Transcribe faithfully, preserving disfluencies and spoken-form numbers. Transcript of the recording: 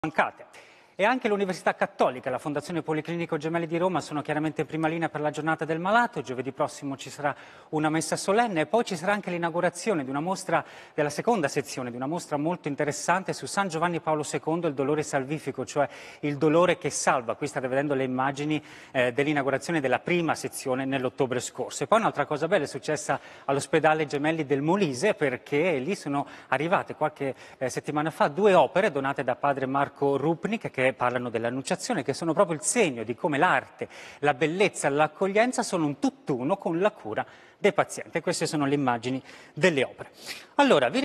mancate. E anche l'Università Cattolica e la Fondazione Policlinico Gemelli di Roma sono chiaramente in prima linea per la giornata del malato. Giovedì prossimo ci sarà una messa solenne e poi ci sarà anche l'inaugurazione di una mostra, della seconda sezione, di una mostra molto interessante su San Giovanni Paolo secondo, il dolore salvifico, cioè il dolore che salva. Qui state vedendo le immagini eh, dell'inaugurazione della prima sezione nell'ottobre scorso. E poi un'altra cosa bella è successa all'ospedale Gemelli del Molise, perché lì sono arrivate qualche eh, settimana fa due opere donate da padre Marco Rupnik, che parlano dell'Annunciazione, che sono proprio il segno di come l'arte, la bellezza e l'accoglienza sono un tutt'uno con la cura dei pazienti. Queste sono le immagini delle opere. Allora, vi